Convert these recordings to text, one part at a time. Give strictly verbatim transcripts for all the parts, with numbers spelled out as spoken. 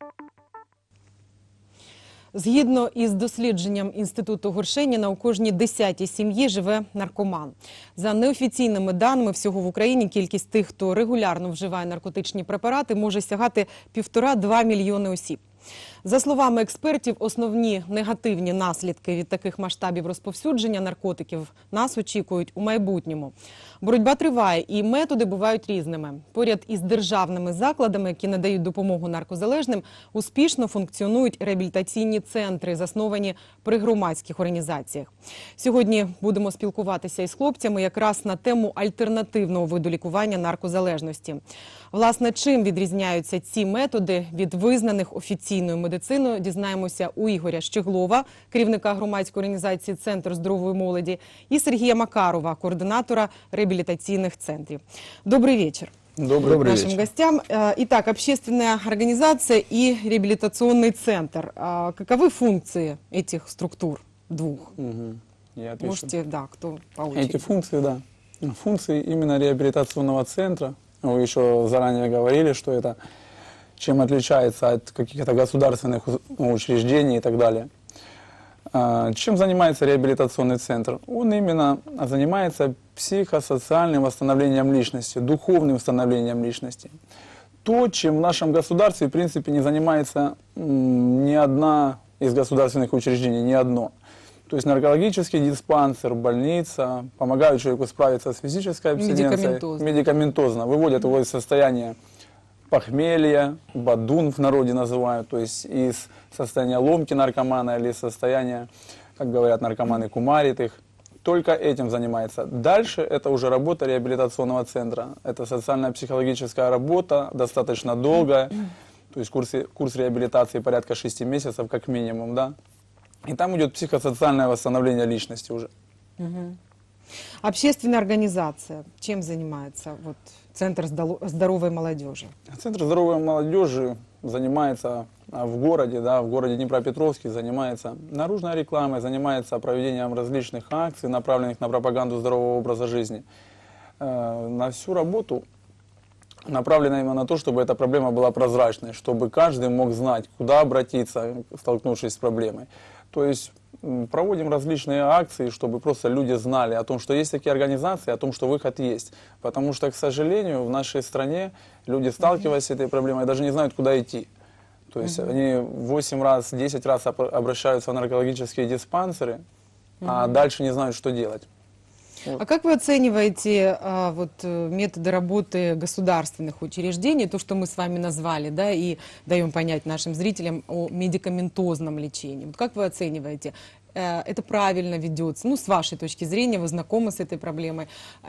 Згідно із дослідженням Інституту Горшеніна, у кожній десятій сім'ї живе наркоман. За неофіційними даними, всього в Україні кількість тих, хто регулярно вживає наркотичні препарати, може сягати півтора-два мільйони осіб. За словами експертів, основні негативні наслідки від таких масштабів розповсюдження наркотиків нас очікують у майбутньому. Боротьба триває і методи бувають різними. Поряд із державними закладами, які надають допомогу наркозалежним, успішно функціонують реабілітаційні центри, засновані при громадських організаціях. Сьогодні будемо спілкуватися із хлопцями якраз на тему альтернативного виду лікування наркозалежності. Власне, чим відрізняються ці методи від визнаних офіційною медициною, дізнаємося у Ігоря Щеглова, керівника громадської організації «Центр здорової молоді», і Сергія Макарова, координатора реабилитационных центров. Добрый вечер. Добрый, Добрый нашим вечер. гостям. Итак, общественная организация и реабилитационный центр. Каковы функции этих структур двух? Угу. Я отвечу. Можете, да, кто по очереди. Эти функции, да. Функции именно реабилитационного центра. Вы еще заранее говорили, что это чем отличается от каких-то государственных учреждений и так далее. Чем занимается реабилитационный центр? Он именно занимается психосоциальным восстановлением личности, духовным восстановлением личности. То, чем в нашем государстве, в принципе, не занимается ни одна из государственных учреждений, ни одно. То есть наркологический диспансер, больница помогают человеку справиться с физической абстиненцией. Медикаментозно. Медикаментозно. Выводят его из состояния похмелья, бадун в народе называют, то есть из состояния ломки наркомана или состояния, как говорят наркоманы, кумаритых. Только этим занимается. Дальше это уже работа реабилитационного центра. Это социально-психологическая работа, достаточно долгая, то есть курс, курс реабилитации порядка шести месяцев как минимум, да. И там идет психосоциальное восстановление личности уже. Угу. Общественная организация чем занимается? Вот, Центр здоровой молодежи. Центр здоровой молодежи занимается в городе, да, в городе Днепропетровске, занимается наружной рекламой, занимается проведением различных акций, направленных на пропаганду здорового образа жизни. Э, на всю работу направлена именно на то, чтобы эта проблема была прозрачной, чтобы каждый мог знать, куда обратиться, столкнувшись с проблемой. То есть проводим различные акции, чтобы просто люди знали о том, что есть такие организации, о том, что выход есть. Потому что, к сожалению, в нашей стране люди, сталкиваясь с этой проблемой, даже не знают, куда идти. То есть mm-hmm. они восемь раз, десять раз обращаются в наркологические диспансеры, mm-hmm. а дальше не знают, что делать. Вот. А как вы оцениваете а, вот, методы работы государственных учреждений, то, что мы с вами назвали, да, и даем понять нашим зрителям о медикаментозном лечении? Вот как вы оцениваете? Это правильно ведется? Ну, с вашей точки зрения, вы знакомы с этой проблемой.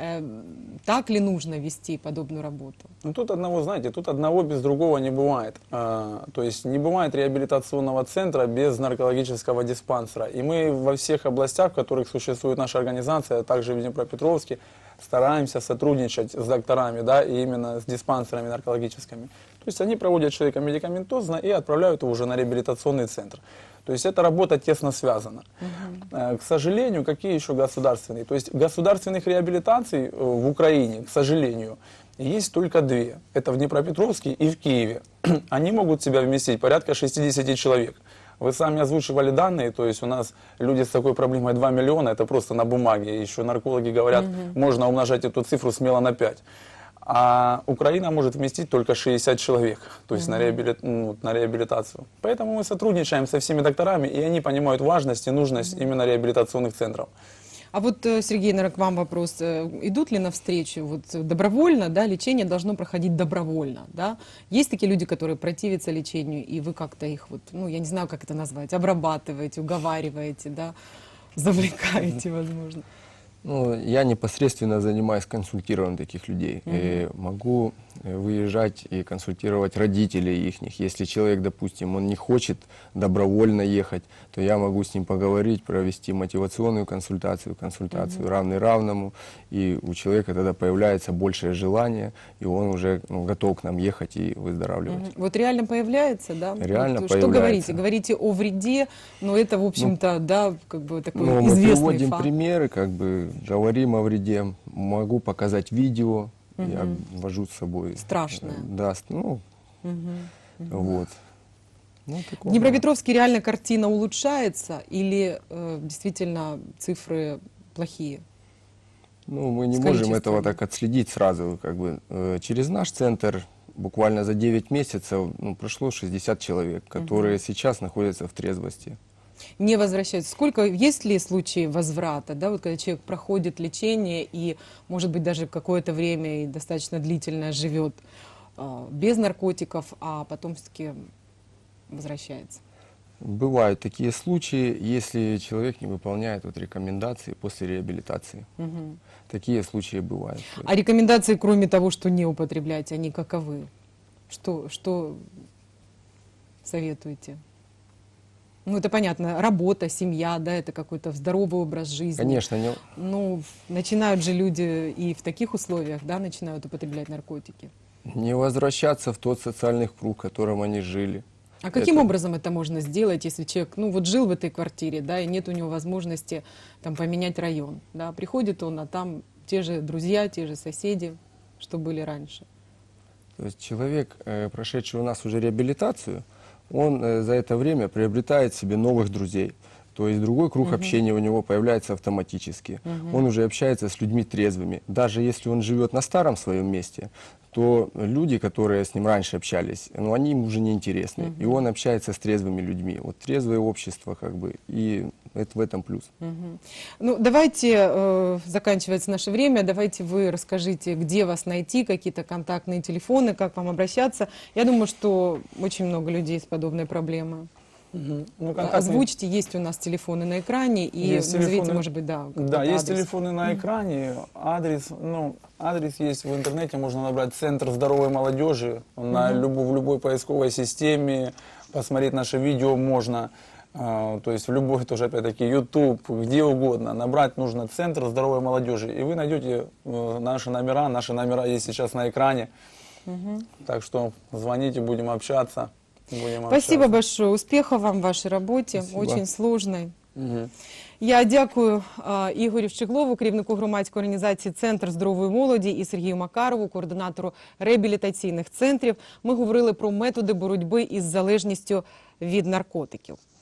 Так ли нужно вести подобную работу? Ну, тут одного, знаете, тут одного без другого не бывает. То есть не бывает реабилитационного центра без наркологического диспансера. И мы во всех областях, в которых существует наша организация, а также в Днепропетровске, стараемся сотрудничать с докторами, да, и именно с диспансерами наркологическими. То есть они проводят человека медикаментозно и отправляют его уже на реабилитационный центр. То есть эта работа тесно связана. Uh-huh. К сожалению, какие еще государственные? То есть государственных реабилитаций в Украине, к сожалению, есть только две. Это в Днепропетровске и в Киеве. Они могут в себя вместить порядка шестидесяти человек. Вы сами озвучивали данные, то есть у нас люди с такой проблемой два миллиона, это просто на бумаге. Еще наркологи говорят, uh-huh. можно умножать эту цифру смело на пять. А Украина может вместить только шестьдесят человек, то есть mm-hmm. на, реабили... ну, на реабилитацию. Поэтому мы сотрудничаем со всеми докторами, и они понимают важность и нужность mm-hmm. именно реабилитационных центров. А вот, Сергей, наверное, к вам вопрос. Идут ли навстречу вот, добровольно, да, лечение должно проходить добровольно, да? Есть такие люди, которые противятся лечению, и вы как-то их, вот, ну, я не знаю, как это назвать, обрабатываете, уговариваете, да, завлекаете, mm-hmm. возможно. Ну, я непосредственно занимаюсь консультированием таких людей. Mm-hmm. И могу выезжать и консультировать родителей их. Если человек, допустим, он не хочет добровольно ехать, то я могу с ним поговорить, провести мотивационную консультацию, консультацию mm-hmm. равный равному. И у человека тогда появляется большее желание, и он уже ну, готов к нам ехать и выздоравливать. Mm-hmm. Вот реально появляется, да? Реально вот, появляется. Что говорите? Говорите о вреде, но это, в общем-то, ну, да, как бы такой ну, известный мы приводим факт. примеры, как бы говорим о вреде, могу показать видео, угу. я вожу с собой. Страшное. Да, ну, угу. вот. Ну, В такого Днепропетровске реально картина улучшается или э, действительно цифры плохие? Ну, мы не с можем этого количествами? так отследить сразу. Как бы. Э, Через наш центр буквально за девять месяцев ну, прошло шестьдесят человек, которые сейчас находятся в трезвости. Не возвращаются. Сколько, есть ли случаи возврата, да, вот когда человек проходит лечение и, может быть, даже какое-то время и достаточно длительное живет э, без наркотиков, а потом все-таки возвращается? Бывают такие случаи, если человек не выполняет вот рекомендации после реабилитации. Мгм. Такие случаи бывают. А рекомендации, кроме того, что не употреблять, они каковы? Что, что советуете? Ну, это понятно, работа, семья, да, это какой-то здоровый образ жизни. Конечно, не, Ну, начинают же люди и в таких условиях, да, начинают употреблять наркотики. не возвращаться в тот социальный круг, в котором они жили. А каким Это- образом это можно сделать, если человек, ну, вот жил в этой квартире, да, и нет у него возможности там поменять район, да, приходит он, а там те же друзья, те же соседи, что были раньше. То есть человек, э, прошедший у нас уже реабилитацию, он э, за это время приобретает себе новых друзей. То есть другой круг общения у него появляется автоматически. Он уже общается с людьми трезвыми. Даже если он живет на старом своем месте, то люди, которые с ним раньше общались, ну, они ему уже не интересны. И он общается с трезвыми людьми. Вот трезвое общество, как бы, и это в этом плюс. Мгм. Ну, давайте, э, заканчивается наше время, давайте вы расскажите, где вас найти, какие-то контактные телефоны, как вам обращаться. Я думаю, что очень много людей с подобной проблемой. Мгм. Ну, контактные- Озвучьте, есть у нас телефоны на экране, и Есть назовите, телефоны- может быть, да, Да, какой-то есть адрес. телефоны на экране, адрес, ну, адрес есть в интернете, можно набрать Центр здоровой молодежи на любу- в любой поисковой системе, посмотреть наши видео можно, а, то есть в любой, тоже опять-таки, YouTube, где угодно, набрать нужно Центр здоровой молодежи, и вы найдете э, наши номера, наши номера есть сейчас на экране, так что звоните, будем общаться. Будем Спасибо общаться. большое, успехов вам в вашей работе, Спасибо. очень сложной. Мгм. Я дякую а, Ігорю Щеглову, керівнику громадської організації «Центр здорової молоді», і Сергію Макарову, координатору реабілітаційних центрів. Ми говорили про методи боротьби із залежністю від наркотиків.